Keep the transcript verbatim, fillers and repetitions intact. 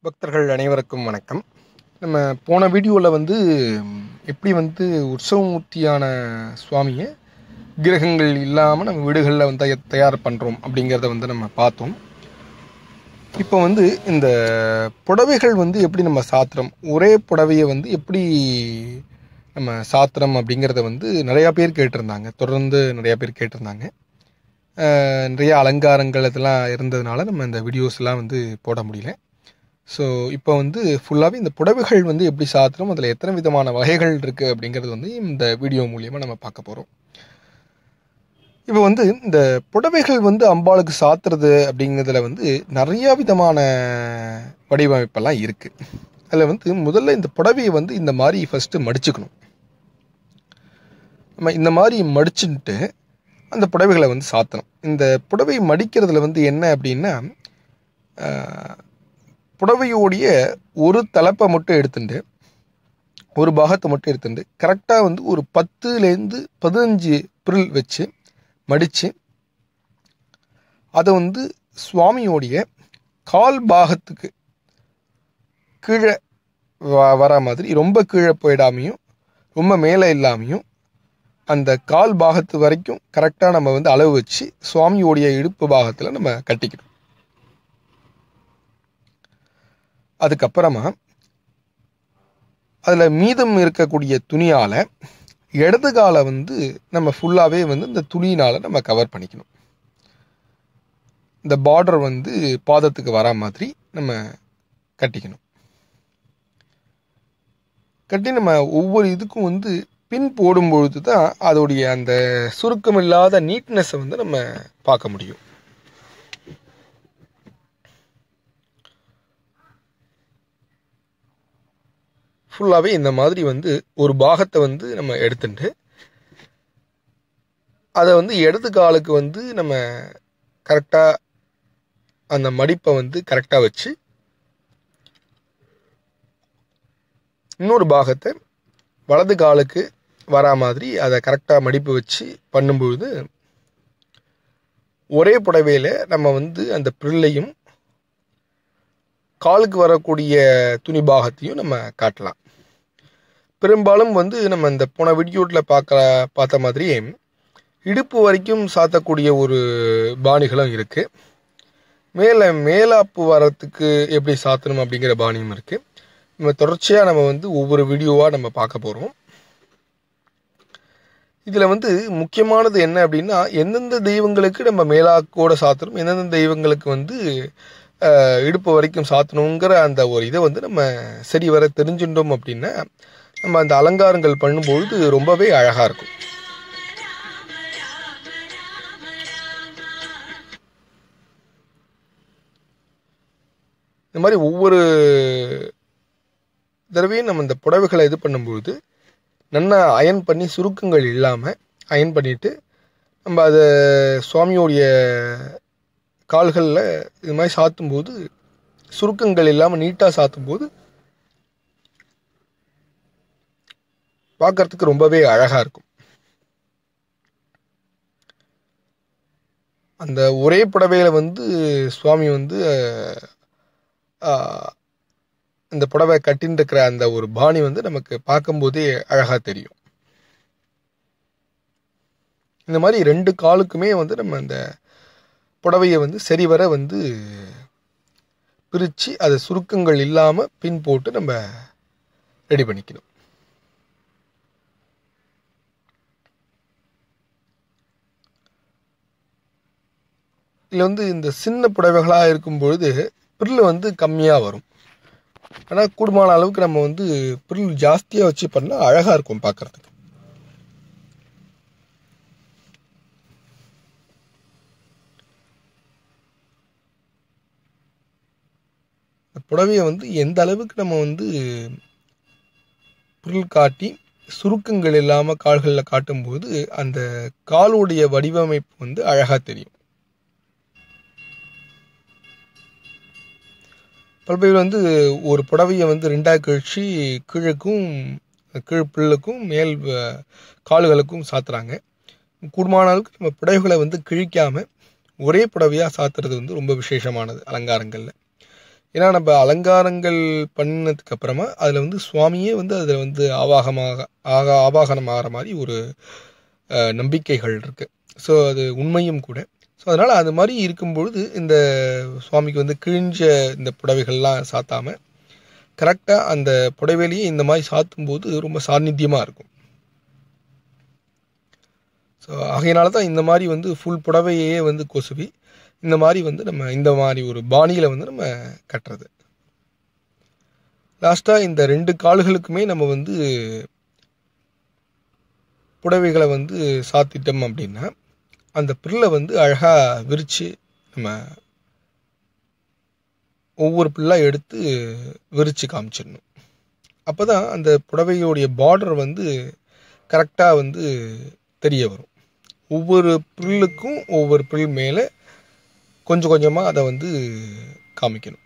பக்தர்கள் அனைவருக்கும் வணக்கம். நம்ம போன வீடியோவில் வந்து எப்படி வந்து உற்சவமூர்த்தியான சுவாமியை கிரகங்கள் இல்லாமல் நம்ம வீடுகளில் வந்து தயார் பண்ணுறோம் அப்படிங்கிறத வந்து நம்ம பார்த்தோம். இப்போ வந்து இந்த புடவைகள் வந்து எப்படி நம்ம சாத்திரம், ஒரே புடவையை வந்து எப்படி நம்ம சாத்திரம் அப்படிங்கிறத வந்து நிறையா பேர் கேட்டிருந்தாங்க. தொடர்ந்து நிறையா பேர் கேட்டிருந்தாங்க. நிறைய அலங்காரங்கள் இதெல்லாம் இருந்ததுனால நம்ம இந்த வீடியோஸ்லாம் வந்து போட முடியல. ஸோ இப்போ வந்து ஃபுல்லாகவே இந்த புடவைகள் வந்து எப்படி சாத்திரம், அதில் எத்தனை விதமான வகைகள் இருக்குது அப்படிங்கிறது வந்து இந்த வீடியோ மூலியமாக நம்ம பார்க்க போகிறோம். இப்போ வந்து இந்த புடவைகள் வந்து அம்பாளுக்கு சாத்துறது அப்படிங்கிறதுல வந்து நிறையா விதமான வடிவமைப்பெல்லாம் இருக்குது. அதில் வந்து முதல்ல இந்த புடவையை வந்து இந்த மாதிரி ஃபஸ்ட்டு மடிச்சுக்கணும். நம்ம இந்த மாதிரி மடிச்சுட்டு அந்த புடவைகளை வந்து சாத்தணும். இந்த புடவை மடிக்கிறதுல வந்து என்ன அப்படின்னா, புடவையோடைய ஒரு தலைப்பை மட்டும் எடுத்துட்டு ஒரு பாகத்தை மட்டும் எடுத்துட்டு கரெக்டாக வந்து ஒரு பத்துலேருந்து பதினஞ்சு பிரில் வச்சு மடித்து அதை வந்து சுவாமியோடைய கால் பாகத்துக்கு கீழே வர மாதிரி, ரொம்ப கீழே போயிடாமையும் ரொம்ப மேலே இல்லாமையும் அந்த கால் பாகத்து வரைக்கும் கரெக்டாக நம்ம வந்து அளவு வச்சு சுவாமியோடைய இடுப்பு பாகத்தில் நம்ம கட்டிக்கணும். அதுக்கப்புறமா அதில் மீதம் இருக்கக்கூடிய துணியால் இடது காலை வந்து நம்ம ஃபுல்லாகவே வந்து இந்த துணியினால் நம்ம கவர் பண்ணிக்கணும். இந்த பார்டர் வந்து பாதத்துக்கு வரா மாதிரி நம்ம கட்டிக்கணும். கட்டி நம்ம ஒவ்வொரு இதுக்கும் வந்து பின் போடும்பொழுது தான் அதோடைய அந்த சுருக்கம் இல்லாத நீட்னஸை வந்து நம்ம பார்க்க முடியும். ஃபுல்லாகவே இந்த மாதிரி வந்து ஒரு பாகத்தை வந்து நம்ம எடுத்துட்டு அதை வந்து இடது காலுக்கு வந்து நம்ம கரெக்டாக அந்த மடிப்பை வந்து கரெக்டாக வச்சு இன்னொரு பாகத்தை வலது காலுக்கு வரா மாதிரி அதை கரெக்டாக மடிப்பு வச்சு பண்ணும்பொழுது ஒரே புடவையில் நம்ம வந்து அந்த பிரில்லையும் காலுக்கு வரக்கூடிய துணி பாகத்தையும் நம்ம காட்டலாம். பெரும்பாலும் வந்து நம்ம இந்த போன வீடியோவில் பார்க்க பார்த்த மாதிரி இடுப்பு வரைக்கும் சாத்தக்கூடிய ஒரு பாணிகளும் இருக்குது. மேலே மேலாப்பு வரத்துக்கு எப்படி சாத்தணும் அப்படிங்கிற பாணியும் இருக்குது. நம்ம தொடர்ச்சியாக நம்ம வந்து ஒவ்வொரு வீடியோவாக நம்ம பார்க்க போகிறோம். இதில் வந்து முக்கியமானது என்ன அப்படின்னா, எந்தெந்த தெய்வங்களுக்கு நம்ம மேலாக்கோடு சாத்தணும், எந்தெந்த தெய்வங்களுக்கு வந்து இடுப்பு வரைக்கும் சாத்தணுங்கிற அந்த ஒரு இதை வந்து நம்ம சரி வர தெரிஞ்சுட்டோம் அப்படின்னா நம்ம அந்த அலங்காரங்கள் பண்ணும்பொழுது ரொம்பவே அழகாக இருக்கும். இந்த மாதிரி ஒவ்வொரு தடவையும் நம்ம இந்த புடவைகளை இது பண்ணும்பொழுது நல்லா அயன் பண்ணி சுருக்கங்கள் இல்லாமல் அயன் பண்ணிவிட்டு நம்ம அதை சுவாமியோடைய கால்களில் இது மாதிரி சாத்தும்போது சுருக்கங்கள் இல்லாமல் நீட்டாக சாத்தும்போது பார்க்கறதுக்கு ரொம்பவே அழகாக இருக்கும். அந்த ஒரே புடவையில் வந்து சுவாமி வந்து இந்த புடவை கட்டின்னு இருக்கிற அந்த ஒரு பாணி வந்து நமக்கு பார்க்கும்போதே அழகாக தெரியும். இந்த மாதிரி ரெண்டு காலுக்குமே வந்து நம்ம அந்த புடவையை வந்து சரிவர வந்து பிரித்து அதை சுருக்கங்கள் இல்லாமல் பின் போட்டு நம்ம ரெடி பண்ணிக்கணும். இதில் வந்து இந்த சின்ன புடவைகளாக இருக்கும் பொழுது பிரில் வந்து கம்மியாக வரும். ஆனால் கூடுமான அளவுக்கு நம்ம வந்து பிரில் ஜாஸ்தியாக வச்சு பண்ணால் அழகாக இருக்கும் பார்க்குறதுக்கு. புடவையை வந்து எந்த அளவுக்கு நம்ம வந்து பிரில் காட்டி சுருக்கங்கள் இல்லாமல் கால்களில் காட்டும்போது அந்த காலுடைய வடிவமைப்பு வந்து அழகாக தெரியும். பல பேர் வந்து ஒரு புடவையை வந்து ரெண்டாக கழிச்சு கீழுக்கும் கீழ் பில்லுக்கும் மேல் கால்களுக்கும் சாத்துறாங்க. கூடுமான அளவுக்கு நம்ம புடவைகளை வந்து கிழிக்காமல் ஒரே புடவையாக சாத்துறது வந்து ரொம்ப விசேஷமானது அலங்காரங்களில். ஏன்னா நம்ம அலங்காரங்கள் பண்ணதுக்கு அப்புறமா அதில் வந்து சுவாமியே வந்து அதில் வந்து ஆவாகமாக ஆக ஆவாகனம் ஆகிற மாதிரி ஒரு நம்பிக்கைகள் இருக்குது. ஸோ அது உண்மையும் கூட. ஸோ அதனால் அது மாதிரி இருக்கும்பொழுது இந்த சுவாமிக்கு வந்து கிழிஞ்ச இந்த புடவைகள்லாம் சாத்தாமல் கரெக்டாக அந்த புடவையிலேயே இந்த மாதிரி சாத்தும்போது ரொம்ப சாநித்தியமாக இருக்கும். ஸோ ஆகையினால தான் இந்த மாதிரி வந்து ஃபுல் புடவையே வந்து கொசுவி இந்த மாதிரி வந்து நம்ம இந்த மாதிரி ஒரு பாணியில் வந்து நம்ம கட்டுறது. லாஸ்ட்டாக இந்த ரெண்டு கால்களுக்குமே நம்ம வந்து புடவைகளை வந்து சாத்திட்டோம் அப்படின்னா அந்த பில்லை வந்து அழகாக விரித்து நம்ம ஒவ்வொரு பில்லாக எடுத்து விரித்து காமிச்சிடணும். அப்போ தான் அந்த புடவையோடைய பார்டர் வந்து கரெக்டாக வந்து தெரிய வரும். ஒவ்வொரு பில்லுக்கும் ஒவ்வொரு பில் மேலே கொஞ்சம் கொஞ்சமாக அதை வந்து காமிக்கணும்.